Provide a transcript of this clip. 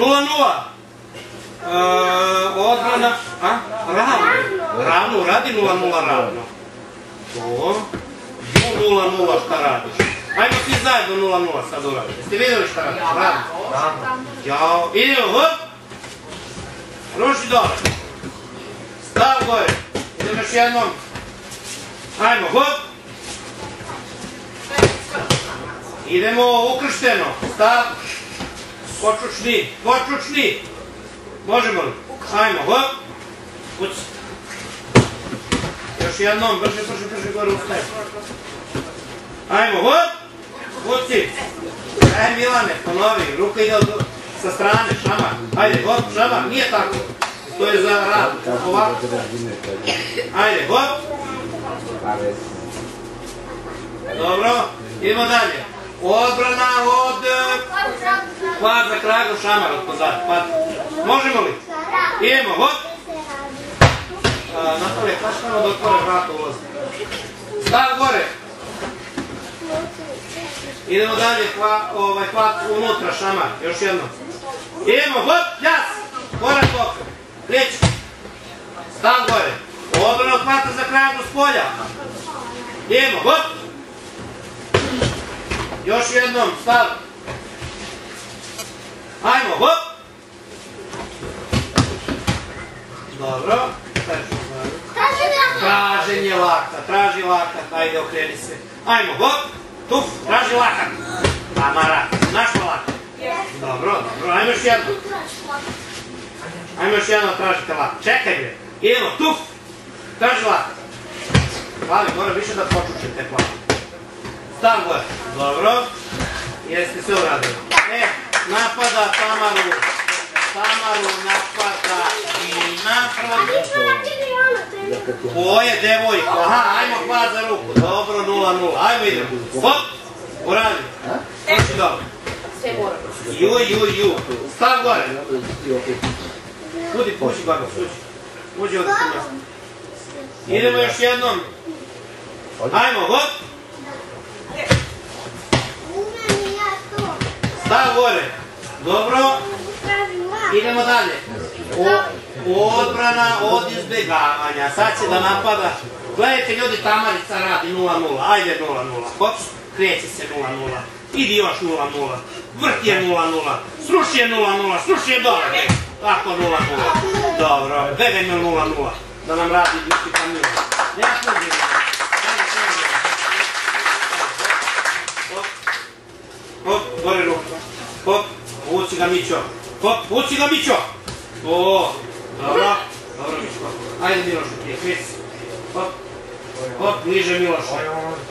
0-0. Odbrana, ravno, radi 0-0 ravno. To, 0-0 šta radiš? Ajmo svi zajedno 0-0 sad uraditi. Jeste vidjeli šta radiš? Radi. Jao, idemo, hop. Ruši dole. Stav gore. Idemo još jednom. Ajmo, hop. Idemo ukršteno. Stav. Počučni, počučni. Možemo li? Ajmo, hop. Kuci. Još jednom, brže gore ustaje. Ajmo, hop. Kuci. Aj Milane, ponovi. Ruka ide sa strane, šamar. Ajde, hop, šamar, nije tako. To je za rad. Ovako. Ajde, hop. Dobro, idemo dalje. Odbrana od kvadra za kragu šamara od pozad. Možemo li? Idemo, hop. Natalija, kaškamo da otvore vrata ulazi. Stav gore. Idemo dalje, kvad unutra šamar. Još jedno. Idemo, hop, jas. Korak okre. Kreći. Stav gore. Odbrana od kvadra za kragu s polja. Idemo, hop. Još jednom, stav. Ajmo, hop. Dobro. Traženje lakta, traži lakat, ajde okreni se. Ajmo, hop. Tuf, traži lakat. Tamara, našla lakat. Dobro, ajmo još jednom. Ajmo još jednom, tražite lakat. Čekaj bre. Idemo, tuf. Traži lakat. Plavi, mora više da počučete plavi. Stav gore. Dobro. Jeste sve uradili. Napada Tamaru. Tamaru napada Dina. Ko je devojka? Aha, ajmo kvad za ruku. Dobro, 0-0. Ajmo idemo. Hop. Uradi. Uči dobro. Ju. Stav gore. Budi, puši bago, suči. Uđi ovdje se mjesto. Idemo još jednom. Ajmo, hop. Stav gore. Dobro. Idemo dalje. Odbrana od izbjegavanja. Sad će da napada. Gledajte ljudi, Tamarica radi 0-0. Ajde 0-0. Hop. Kreće se 0-0. Idi još 0-0. Vrt je 0-0. Sruši je 0-0. Sruši je dole. Tako 0-0. Dobro. Begajmo 0-0. Da nam radi ljuski kamion. Nema služi. Hop, gore ruku. Hop, uci ga Mićo. Hop, uci ga Mićo. O, dobro. Dobro Mićko. Ajde Milošu prije, kreci. Hop, hop, niže Miloše.